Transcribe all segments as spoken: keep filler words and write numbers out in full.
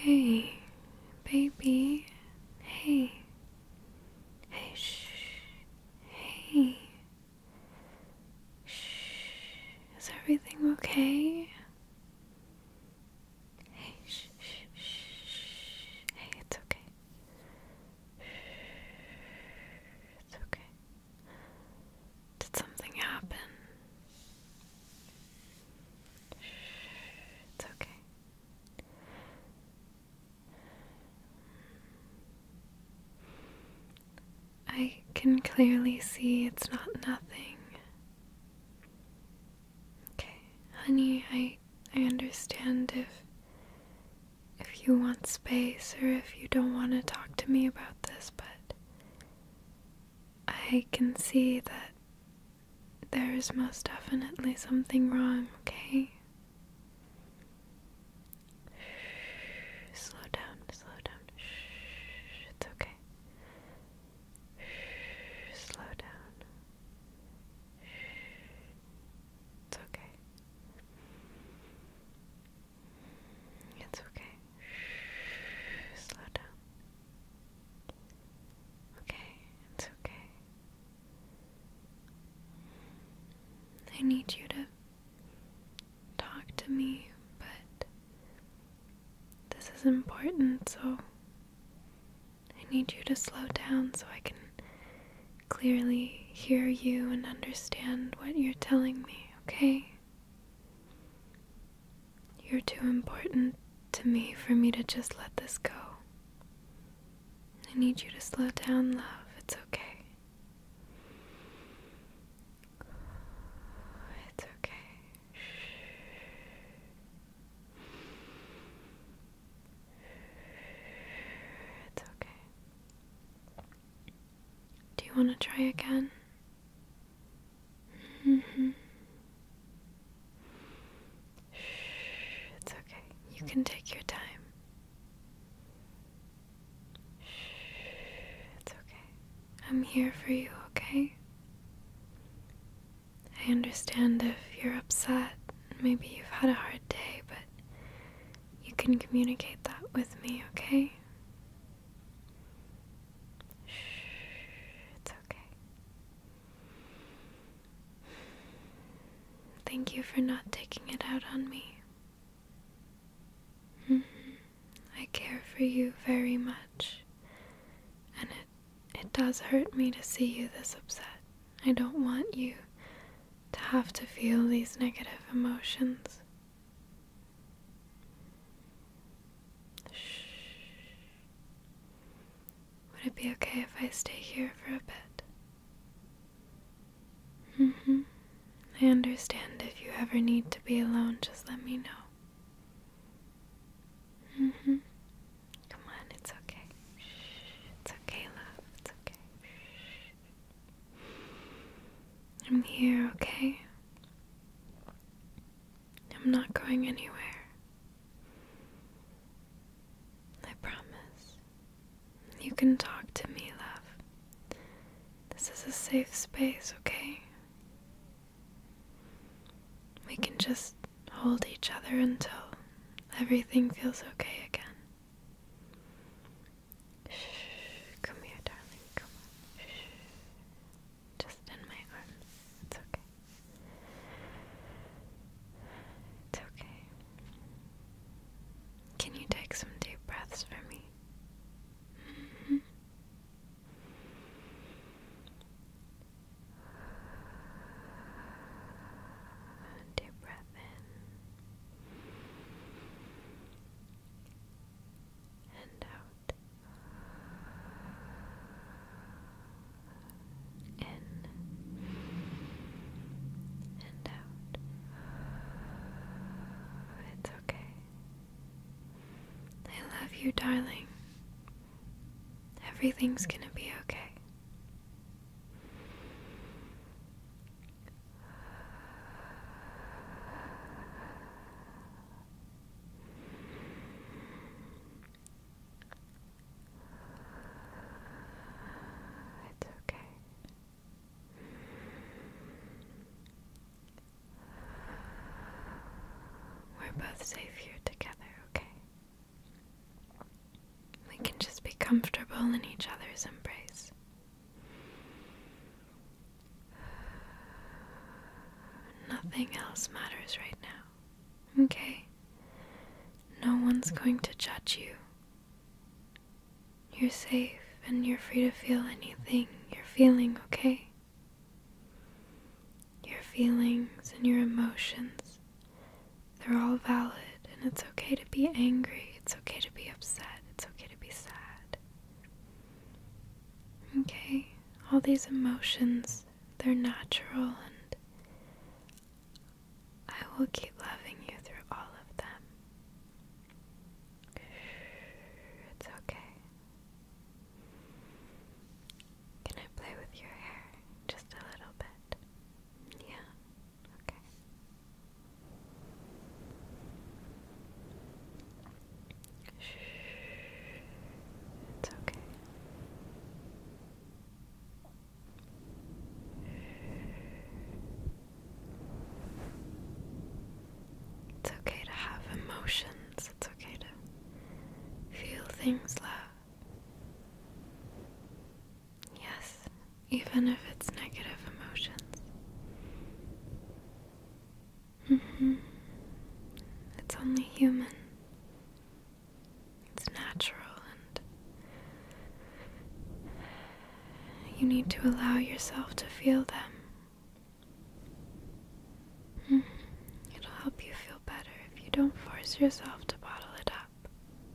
Hey, baby. Hey. Hey, shh. Hey. Shh. Is everything okay? Hey, shh, shh, shh. Hey, it's okay. It's okay. Did something happen? It's okay. I can clearly see it's not nothing. Okay, honey, I I understand if if you want space or if you don't want to talk to me about this, but I can see that there is most definitely something wrong, okay? Slow down, slow down. Shh, it's okay. Shh, slow down. Shh, it's okay. It's okay. Shh, slow down. Okay, it's okay. I need you to talk to me, but this is important, so I need you to slow down so I can clearly hear you and understand what you're telling me, okay? You're too important to me for me to just let this go. I need you to slow down, love. It's okay. It's okay. It's okay. Do you want to try again? Mm-hmm. Shh, it's okay. You can take your time. Shh, it's okay. I'm here for you, okay? I understand if you're upset, maybe you've had a hard day, but you can communicate that with me, okay? Shh, it's okay. Thank you for not taking it out on me. Mm-hmm. I care for you very much, and it, it does hurt me to see you this upset. I don't want you to have to feel these negative emotions. Shh. Would it be okay if I stay here for a bit? Mm-hmm. I understand if you ever need to be alone, just let me know. Mm-hmm. Come on, it's okay. Shh. It's okay, love. It's okay. Shh. I'm here, okay? I'm not going anywhere. I promise. You can talk to me, love. This is a safe space, okay? We can just hold each other until everything feels okay again. Shh, come here, darling, come on. Shh, just in my arms. It's okay. It's okay. Can you take some deep breaths for me? Mm-hmm. Deep breath in and out. In and out. It's okay. I love you, darling. Everything's gonna be okay. It's okay. We're both safe here together, okay? comfortable in each other's embrace. Nothing else matters right now, okay? No one's going to judge you. You're safe and you're free to feel anything you're feeling, okay? Your feelings and your emotions, they're all valid, and it's okay to be angry, it's okay to be upset, it's okay to be sad. Okay? All these emotions, they're natural, and I will keep loving you through all of them. It's okay. Can I play with your hair just a little bit? Yeah, okay. Shh. It's okay. It's okay to have emotions. It's okay to feel things, love. Yes, even if it's negative emotions. Mm-hmm. It's only human. It's natural, and you need to allow yourself to feel them. Mm. It'll help you feel better if you don't force yourself to bottle it up.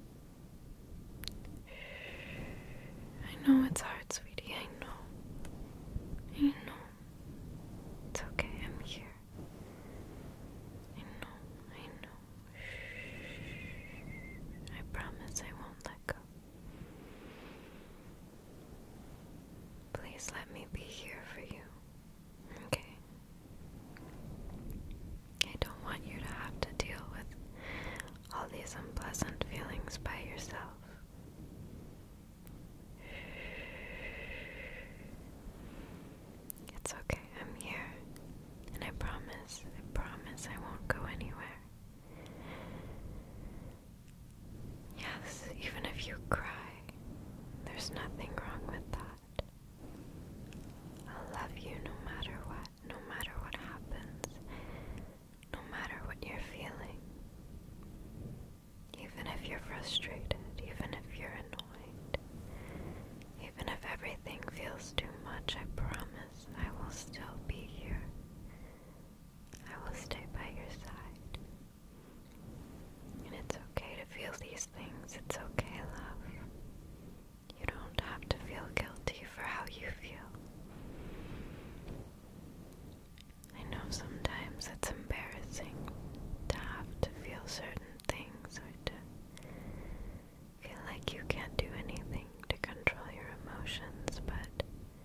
I know it's hard, sweetie. I know. I know. It's okay. I'm here. I know. I know. Shh. I promise I won't let go. Please let me be here for you. Okay? I don't want you to have to deal with all these unpleasant feelings by yourself. It's okay, I'm here. And I promise, I promise I won't go anywhere. Yes, even if you cry, there's nothing wrong with that. I'll love you no matter what, no matter what happens, no matter what you're feeling. Even if you're frustrated, even if you're annoyed, even if everything feels too much, I promise I will still be here. I will stay by your side. And it's okay to feel these things. It's okay, love. You don't have to feel guilty for how you feel. I know sometimes it's embarrassing to have to feel certain things or to feel like you can't do anything to control your emotions, but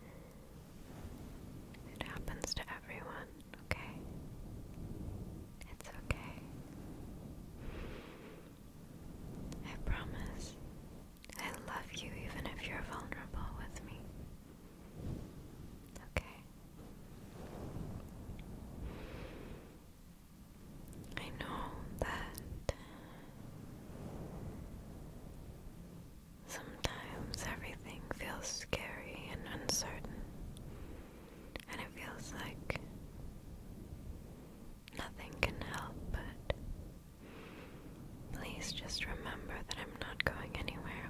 it happens to everyone, okay? It's okay. I promise I love you even if you're vulnerable with me. Okay? I know that sometimes everything feels scary and uncertain, and it feels like nothing can help, but please just remember that I'm not going anywhere,